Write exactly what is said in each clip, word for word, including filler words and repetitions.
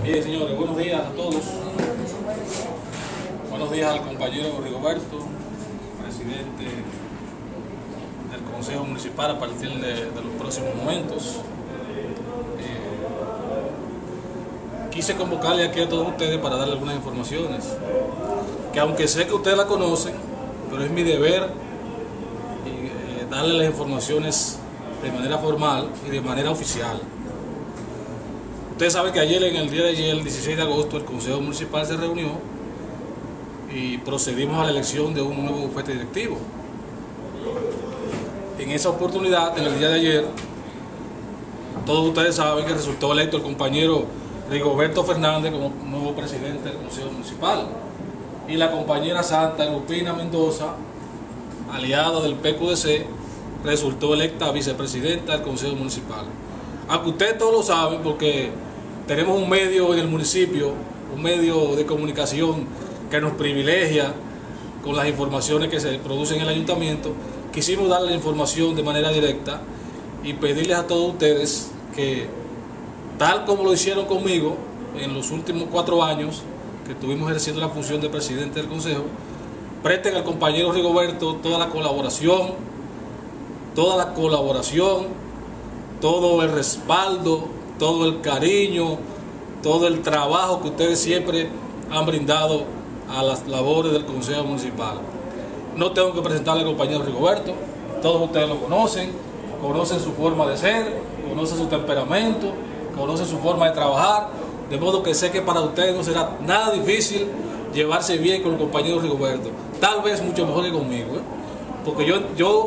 Bien, señores, buenos días a todos. Buenos días al compañero Rigoberto, presidente del Consejo Municipal a partir de, de los próximos momentos. Eh, quise convocarle aquí a todos ustedes para darle algunas informaciones, que aunque sé que ustedes la conocen, pero es mi deber eh, darle las informaciones de manera formal y de manera oficial. Ustedes saben que ayer, en el día de ayer, el dieciséis de agosto, el Consejo Municipal se reunió y procedimos a la elección de un nuevo bufete directivo. En esa oportunidad, en el día de ayer, todos ustedes saben que resultó electo el compañero Rigoberto Fernández como nuevo presidente del Consejo Municipal, y la compañera Santa Lupina Mendoza, aliada del P Q D C, resultó electa vicepresidenta del Consejo Municipal. Aunque ustedes todos lo saben, porque tenemos un medio en el municipio, un medio de comunicación que nos privilegia con las informaciones que se producen en el ayuntamiento, quisimos darle la información de manera directa y pedirles a todos ustedes que, tal como lo hicieron conmigo en los últimos cuatro años que estuvimos ejerciendo la función de presidente del Consejo, presten al compañero Rigoberto toda la colaboración, toda la colaboración, todo el respaldo, todo el cariño, todo el trabajo que ustedes siempre han brindado a las labores del Consejo Municipal. No tengo que presentarle al compañero Rigoberto, todos ustedes lo conocen, conocen su forma de ser, conocen su temperamento, conocen su forma de trabajar, de modo que sé que para ustedes no será nada difícil llevarse bien con el compañero Rigoberto, tal vez mucho mejor que conmigo, ¿eh? Porque yo, yo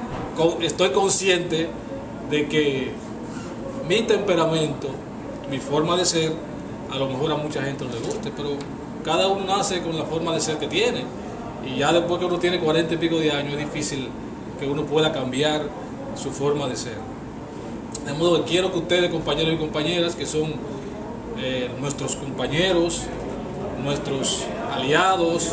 estoy consciente de que mi temperamento, mi forma de ser, a lo mejor a mucha gente no le guste, pero cada uno nace con la forma de ser que tiene, y ya después que uno tiene cuarenta y pico de años es difícil que uno pueda cambiar su forma de ser. De modo que quiero que ustedes, compañeros y compañeras, que son eh, nuestros compañeros, nuestros aliados,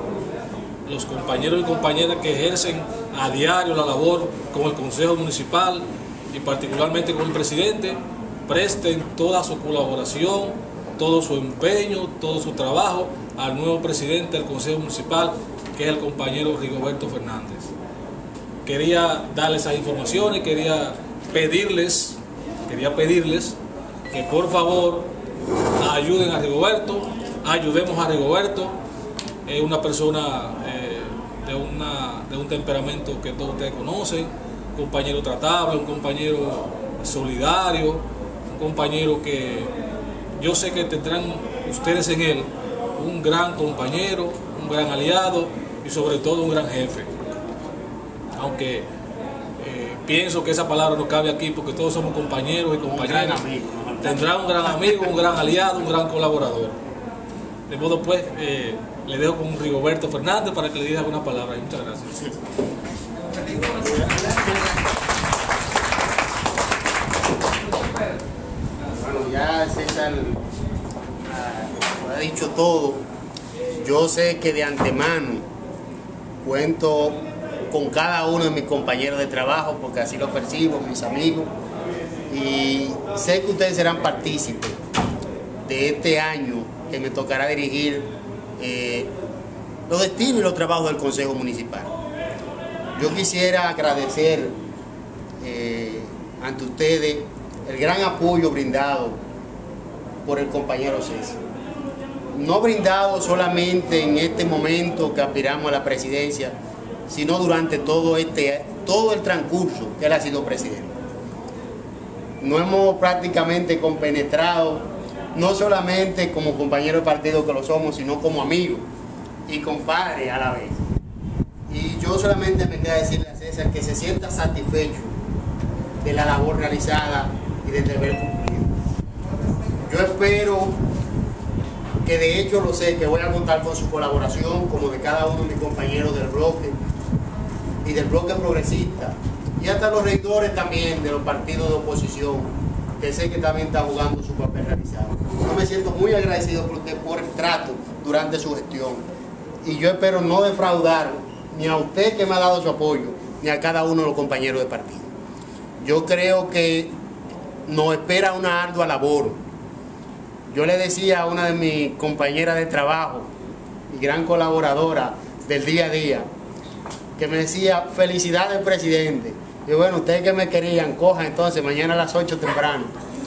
los compañeros y compañeras que ejercen a diario la labor con el Consejo Municipal y particularmente con el presidente, presten toda su colaboración, todo su empeño, todo su trabajo al nuevo presidente del Consejo Municipal, que es el compañero Rigoberto Fernández. Quería darles esas informaciones, quería pedirles, quería pedirles que por favor ayuden a Rigoberto, ayudemos a Rigoberto. Es una persona eh, de, una, de un temperamento que todos ustedes conocen, un compañero tratable, un compañero solidario, un compañero que yo sé que tendrán ustedes en él un gran compañero, un gran aliado y sobre todo un gran jefe. Aunque eh, pienso que esa palabra no cabe aquí porque todos somos compañeros y compañeras, tendrá un gran amigo, un gran aliado, un gran colaborador. De modo pues, eh, le dejo con Rigoberto Fernández para que le diga algunas palabras. Muchas gracias. Bueno, ya César ha dicho todo. Yo sé que de antemano cuento con cada uno de mis compañeros de trabajo, porque así lo percibo, mis amigos, y sé que ustedes serán partícipes de este año que me tocará dirigir eh, los destinos y los trabajos del Consejo Municipal. Yo quisiera agradecer eh, ante ustedes el gran apoyo brindado por el compañero César. No brindado solamente en este momento que aspiramos a la presidencia, sino durante todo, este, todo el transcurso que él ha sido presidente. Nos hemos prácticamente compenetrado, no solamente como compañero de partido que lo somos, sino como amigos y compadres a la vez. Y yo solamente me queda decirle a César que se sienta satisfecho de la labor realizada y del deber cumplido. Yo espero que, de hecho lo sé, que voy a contar con su colaboración, como de cada uno de mis compañeros del bloque y del bloque progresista, y hasta los regidores también de los partidos de oposición, que sé que también están jugando su papel realizado. Yo me siento muy agradecido por usted por el trato durante su gestión, y yo espero no defraudar ni a usted que me ha dado su apoyo, ni a cada uno de los compañeros de partido. Yo creo que nos espera una ardua labor. Yo le decía a una de mis compañeras de trabajo y gran colaboradora del día a día, que me decía, felicidades presidente. Y bueno, ustedes que me querían, cojan entonces mañana a las ocho temprano.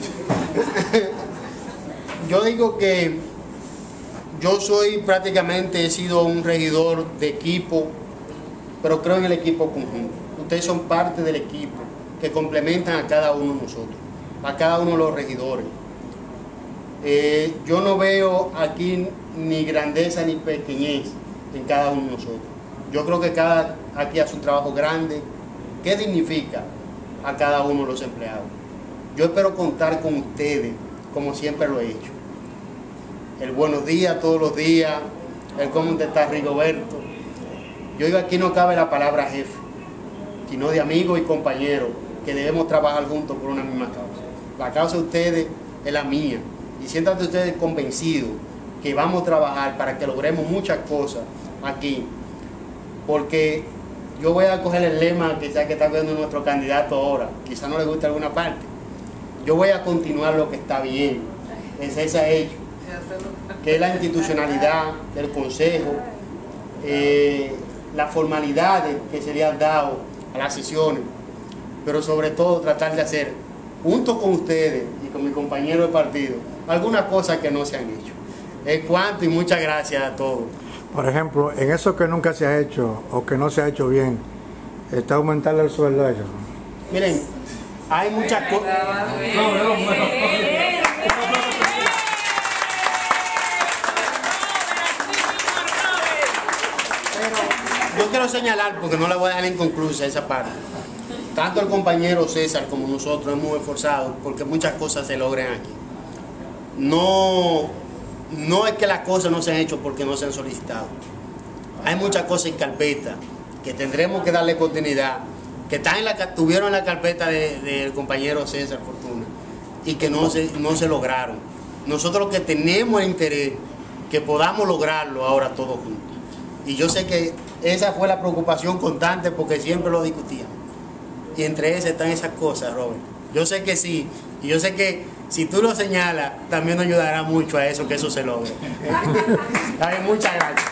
Yo digo que yo soy prácticamente, he sido un regidor de equipo, pero creo en el equipo conjunto. Ustedes son parte del equipo que complementan a cada uno de nosotros, a cada uno de los regidores. Eh, yo no veo aquí ni grandeza ni pequeñez en cada uno de nosotros. Yo creo que cada aquí hace un trabajo grande que dignifica a cada uno de los empleados. Yo espero contar con ustedes como siempre lo he hecho. El buenos días todos los días, el cómo te está Rigoberto. Yo digo, aquí no cabe la palabra jefe, sino de amigos y compañeros que debemos trabajar juntos por una misma causa. La causa de ustedes es la mía y siéntanse ustedes convencidos que vamos a trabajar para que logremos muchas cosas aquí, porque yo voy a coger el lema quizás que está viendo nuestro candidato ahora, quizás no le guste alguna parte. Yo voy a continuar lo que está bien, ese es hecho, que es la institucionalidad del Consejo, eh, las formalidades que se le han dado a las sesiones, pero sobre todo tratar de hacer, junto con ustedes y con mi compañero de partido, algunas cosas que no se han hecho. Es cuanto y muchas gracias a todos. Por ejemplo, en eso que nunca se ha hecho o que no se ha hecho bien, está aumentarle el sueldo a ellos. Miren, hay muchas cosas. Yo quiero señalar, porque no la voy a dejar inconclusa esa parte. Tanto el compañero César como nosotros hemos esforzado porque muchas cosas se logren aquí. No, no es que las cosas no se han hecho porque no se han solicitado. Hay muchas cosas en carpeta que tendremos que darle continuidad, que están en la, tuvieron en la carpeta del de, compañero César Fortuna y que no se, no se lograron. Nosotros lo que tenemos el interés que podamos lograrlo ahora todos juntos. Y yo sé que esa fue la preocupación constante porque siempre lo discutíamos. Y entre esas están esas cosas, Robert. Yo sé que sí, y yo sé que si tú lo señalas, también nos ayudará mucho a eso, que eso se logre. Ay, muchas gracias.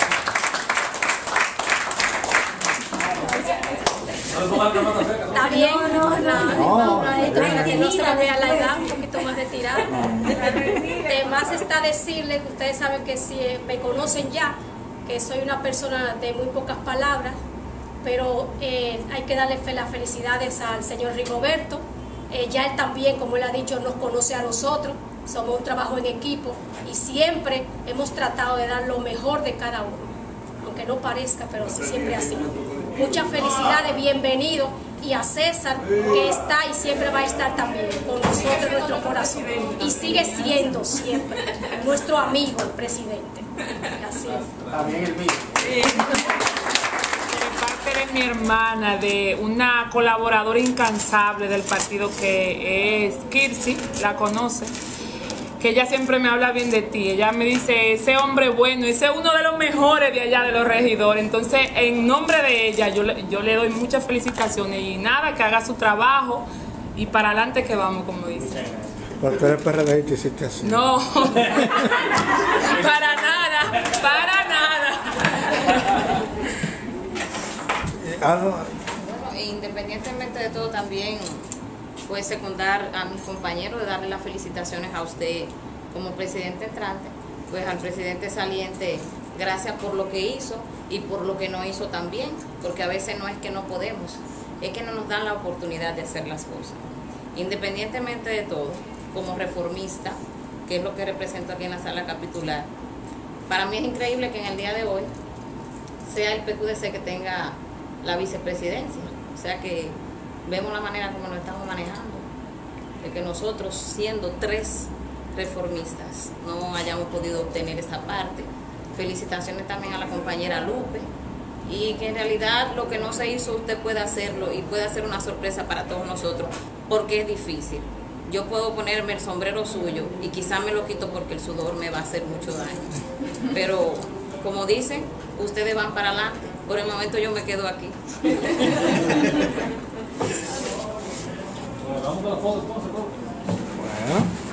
Está bien, no, no, no, para que no se me vea la edad, un poquito más retirada. Además está decirle que ustedes saben que si me conocen ya, que soy una persona de muy pocas palabras, pero eh, hay que darle fe, las felicidades al señor Rigoberto. Eh, ya él también, como él ha dicho, nos conoce a nosotros, somos un trabajo en equipo y siempre hemos tratado de dar lo mejor de cada uno, aunque no parezca, pero sí siempre así. Muchas felicidades, bienvenido, y a César, que está y siempre va a estar también con nosotros en nuestro corazón, y sigue siendo siempre nuestro amigo, el presidente. Así es. También el mío. De mi hermana, de una colaboradora incansable del partido que es Kirsi, la conoce, que ella siempre me habla bien de ti. Ella me dice, ese hombre bueno, ese es uno de los mejores de allá de los regidores. Entonces, en nombre de ella, yo le, yo le doy muchas felicitaciones y nada, que haga su trabajo y para adelante que vamos, como dice. Porque eres P R D y te hiciste así. No, para nada, para nada. Bueno, independientemente de todo, también puede secundar a mis compañeros de darle las felicitaciones a usted como presidente entrante, pues al presidente saliente, gracias por lo que hizo y por lo que no hizo también, porque a veces no es que no podemos, es que no nos dan la oportunidad de hacer las cosas. Independientemente de todo, como reformista, que es lo que represento aquí en la sala capitular, para mí es increíble que en el día de hoy sea el P Q D C que tenga la vicepresidencia, o sea que vemos la manera como nos estamos manejando, de que nosotros siendo tres reformistas no hayamos podido obtener esta parte. Felicitaciones también a la compañera Lupe, y que en realidad lo que no se hizo usted puede hacerlo y puede hacer una sorpresa para todos nosotros, porque es difícil. Yo puedo ponerme el sombrero suyo y quizá me lo quito porque el sudor me va a hacer mucho daño, pero como dicen, ustedes van para adelante. Por el momento yo me quedo aquí. bueno.